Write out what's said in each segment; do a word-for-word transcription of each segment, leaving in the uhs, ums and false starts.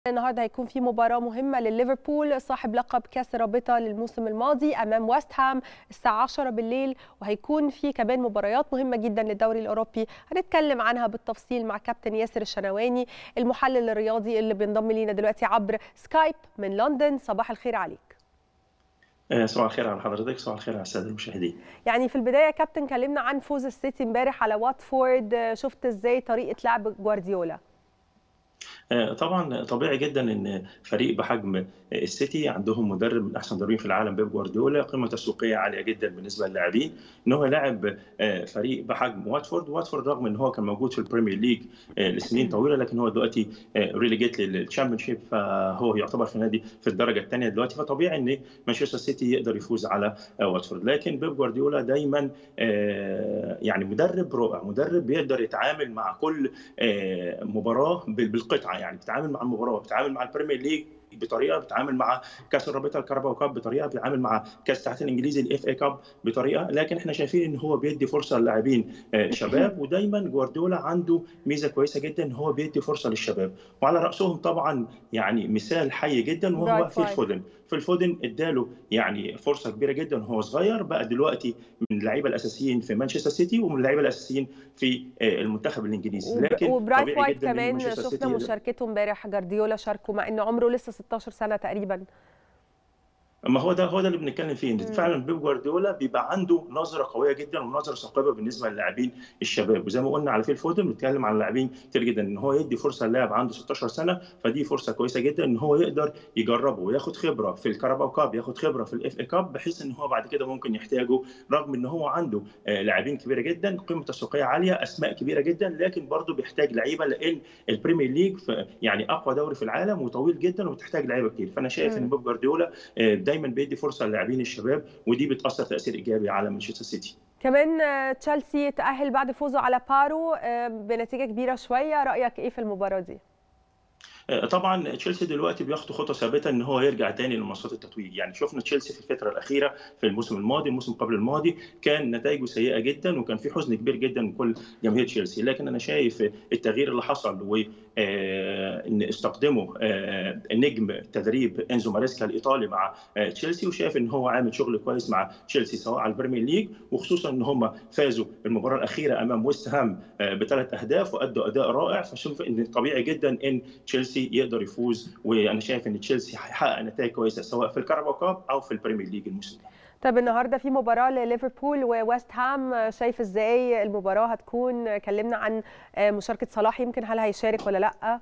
النهارده هيكون في مباراة مهمة لليفربول صاحب لقب كأس الرابطة للموسم الماضي أمام ويست هام الساعة عشرة بالليل، وهيكون في كمان مباريات مهمة جدا للدوري الأوروبي هنتكلم عنها بالتفصيل مع كابتن ياسر الشنواني المحلل الرياضي اللي بينضم لينا دلوقتي عبر سكايب من لندن. صباح الخير عليك. صباح الخير على حضرتك، صباح الخير على الساده المشاهدين. يعني في البداية يا كابتن كلمنا عن فوز السيتي امبارح على واتفورد، شفت ازاي طريقة لعب جوارديولا؟ طبعا طبيعي جدا ان فريق بحجم السيتي عندهم مدرب من احسن المدربين في العالم بيب جوارديولا، قيمه تسويقيه عاليه جدا بالنسبه للاعبين، ان هو لاعب فريق بحجم واتفورد. واتفورد رغم ان هو كان موجود في البريمير ليج لسنين طويله، لكن هو دلوقتي ريليجيت للتشامبيونشيب، فهو يعتبر في نادي في الدرجه الثانيه دلوقتي، فطبيعي ان مانشستر سيتي يقدر يفوز على واتفورد. لكن بيب جوارديولا دايما يعني مدرب رائع، مدرب بيقدر يتعامل مع كل مباراه بالقطعه، يعني بتتعامل مع المباراه، بتتعامل مع البريمير ليج بطريقه، بتتعامل مع كاس الرابطه الكاراباو كاب بطريقه، بتتعامل مع كاس الاتحاد الانجليزي الاف اي كاب بطريقه، لكن احنا شايفين ان هو بيدي فرصه للاعبين شباب، ودايما جوارديولا عنده ميزه كويسه جدا ان هو بيدي فرصه للشباب، وعلى راسهم طبعا يعني مثال حي جدا وهو في الفودن. في الفودن اداله يعني فرصه كبيره جدا وهو صغير، بقى دلوقتي من اللعيبه الاساسيين في مانشستر سيتي ومن اللعيبه الاساسيين في المنتخب الانجليزي. لكن وبرايت طبيعي وايت جدا ان كمان مانشستر شفنا سيتي مشاركته امبارح، جارديولا شاركه مع ان عمره لسه ستاشر سنة تقريبا. اما هو ده هو ده اللي بنتكلم فيه، ان فعلا بيب جوارديولا بيبقى عنده نظره قويه جدا ونظره ثاقبه بالنسبه للاعبين الشباب، وزي ما قلنا على فيل فودن بنتكلم عن لاعبين كتير جدا، ان هو يدي فرصه للاعب عنده ستاشر سنه، فدي فرصه كويسه جدا ان هو يقدر يجربه وياخد خبره في الكاراباو كاب، ياخد خبره في الاف اي كاب، بحيث ان هو بعد كده ممكن يحتاجه، رغم ان هو عنده لاعبين كبيره جدا، قيمه تسويقيه عاليه، اسماء كبيره جدا، لكن برضه بيحتاج لعيبه، لان البريمير ليج يعني اقوى دوري في العالم وطويل جدا وبتحتاج لعيبه كتير. فانا شايف ان بيب جوارديولا دايما بيدي فرصه اللاعبين الشباب، ودي بتاثر تاثير ايجابي على مانشستر سيتي. كمان تشيلسي تأهل بعد فوزه على بارو بنتيجة كبيرة شوية، رأيك ايه في المباراة دي؟ طبعا تشيلسي دلوقتي بياخد خطوه ثابته ان هو يرجع تاني لمنصات التتويج، يعني شفنا تشيلسي في الفتره الاخيره في الموسم الماضي، الموسم قبل الماضي كان نتائجه سيئه جدا وكان في حزن كبير جدا من كل جماهير تشيلسي، لكن انا شايف التغيير اللي حصل وان استخدمه نجم تدريب انزو ماريسكا الايطالي مع تشيلسي، وشايف ان هو عامل شغل كويس مع تشيلسي سواء على البريمير ليج، وخصوصا ان هم فازوا المباراه الاخيره امام ويست هام بثلاث اهداف وادوا اداء رائع، فشوف ان طبيعي جدا ان تشيلسي يقدر يفوز، وانا شايف ان تشيلسي هيحقق نتائج كويسه سواء في الكاراباو كاب او في البريمير ليج الموسم ده. طب النهارده في مباراه لليفربول وويست هام، شايف ازاي المباراه هتكون؟ كلمنا عن مشاركه صلاح، يمكن هل هيشارك ولا لا؟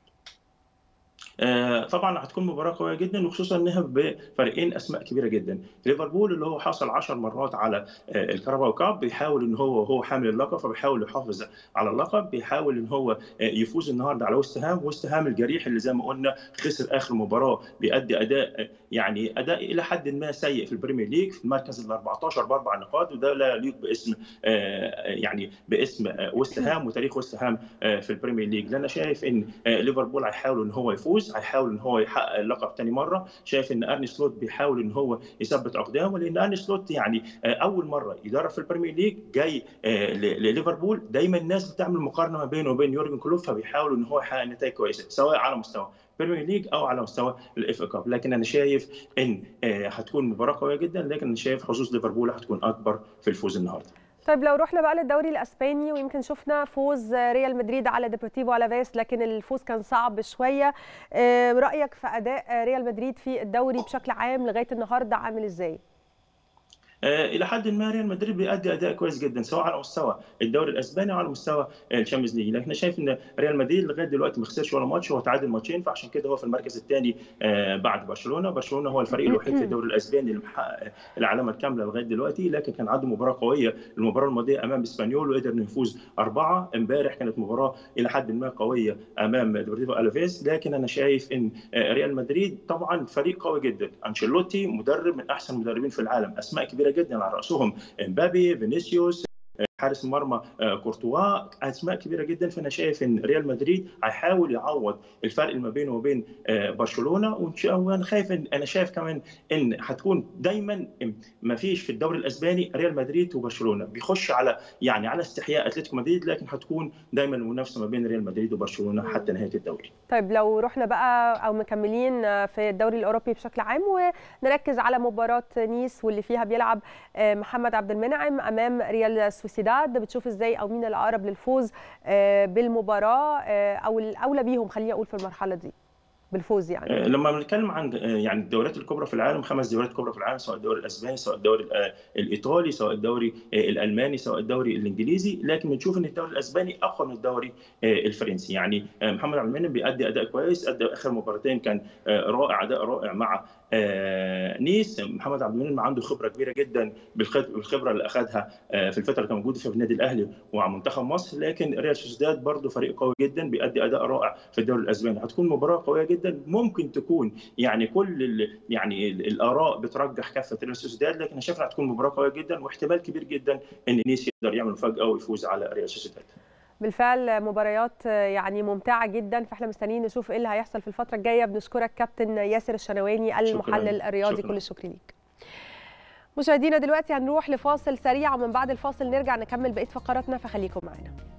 طبعا هتكون مباراه قويه جدا، وخصوصا انها بفريقين اسماء كبيره جدا. ليفربول اللي هو حصل عشر مرات على الكاراباو كاب، بيحاول ان هو هو حامل اللقب، فبيحاول يحافظ على اللقب، بيحاول ان هو يفوز النهارده على ويست هام. ويست هام الجريح اللي زي ما قلنا خسر اخر مباراه، بيأدي اداء يعني اداء الى حد ما سيء في البريمير ليج، في المركز ال أربعتاشر باربع نقاط، وده لا يليق باسم يعني باسم ويست هام وتاريخ ويست هام في البريمير ليج. لان شايف ان ليفربول هيحاول ان هو يفوز، هيحاول ان هو يحقق اللقب ثاني مره. شايف ان ارني سلوت بيحاول ان هو يثبت اقدامه، لان ارني سلوت يعني اول مره يدرب في البريمير ليج جاي لليفربول. دايما الناس بتعمل مقارنه ما بينه وبين يورجن كلوب، فبيحاول ان هو يحقق نتائج كويسه سواء على مستوى البريمير ليج او على مستوى الاف اي كاب. لكن انا شايف ان هتكون مباراه قويه جدا، لكن انا شايف حظوظ ليفربول هتكون اكبر في الفوز النهارده. طيب لو رحنا بقى للدوري الاسباني، ويمكن شفنا فوز ريال مدريد على ديبورتيفو الافيس، لكن الفوز كان صعب شويه. رايك في اداء ريال مدريد في الدوري بشكل عام لغايه النهارده عامل ازاي؟ الى حد ما ريال مدريد بيأدي اداء كويس جدا سواء على مستوى الدوري الاسباني او على مستوى الشامبيونز ليج، لكن شايف ان ريال مدريد لغايه دلوقتي ما خسرش ولا ماتش، هو تعادل ماتشين، فعشان كده هو في المركز الثاني بعد برشلونه. برشلونه هو الفريق الوحيد في الدوري الاسباني اللي محقق العلامه الكامله لغايه دلوقتي، لكن كان عنده مباراه قويه المباراه الماضيه امام اسبانيول وقدر انه يفوز اربعه. امبارح كانت مباراه الى حد ما قويه امام ديبورتيفو الافيس، لكن انا شايف ان ريال مدريد طبعا فريق قوي جدا، انشيلوتي مدرب من احسن المدربين في العالم، اسماء كبيره جدا على راسهم امبابي، فينيسيوس، حارس مرمى كورتوا، اسماء كبيره جدا. فانا شايف ان ريال مدريد هيحاول يعوض الفرق ما بينه وبين برشلونه، وانا خايف ان انا شايف كمان ان هتكون دايما ما فيش في الدوري الاسباني ريال مدريد وبرشلونه بيخش على يعني على استحياء اتلتيكو مدريد، لكن هتكون دايما منافسه ما بين ريال مدريد وبرشلونه حتى نهايه الدوري. طيب لو رحنا بقى او مكملين في الدوري الاوروبي بشكل عام ونركز على مباراه نيس واللي فيها بيلعب محمد عبد المنعم امام ريال سوسيداد، بتشوف ازاي او مين الاقرب للفوز بالمباراه او الاولى بيهم خليني اقول في المرحله دي بالفوز؟ يعني لما بنتكلم عن يعني الدوريات الكبرى في العالم، خمس دوريات كبرى في العالم، سواء الدوري الاسباني سواء الدوري الايطالي سواء الدوري الالماني سواء الدوري الانجليزي، لكن بنشوف ان الدوري الاسباني اقوى من الدوري الفرنسي. يعني محمد عبد المنعم بيأدي اداء كويس، ادى اخر مباراتين كان رائع، اداء رائع مع نيس. محمد عبد المنعم عنده خبره كبيره جدا بالخبره اللي اخذها في الفتره اللي كان موجود في النادي الاهلي ومع منتخب مصر، لكن ريال سوسيداد برضه فريق قوي جدا بيأدي اداء رائع في الدوري الاسباني. هتكون مباراه قويه جدا، ممكن تكون يعني كل يعني الاراء بترجح كفه ريال سوسيداد، لكن انا شايف انها هتكون مباراه قويه جدا واحتمال كبير جدا ان نيس يقدر يعمل مفاجاه ويفوز على ريال سوسيداد. بالفعل مباريات يعني ممتعه جدا، فاحنا مستنيين نشوف ايه اللي هيحصل في الفتره الجايه. بنشكرك كابتن ياسر الشنواني المحلل الرياضي، كل الشكر ليك. مشاهدينا دلوقتي هنروح لفاصل سريع ومن بعد الفاصل نرجع نكمل بقيه فقراتنا، فخليكم معنا.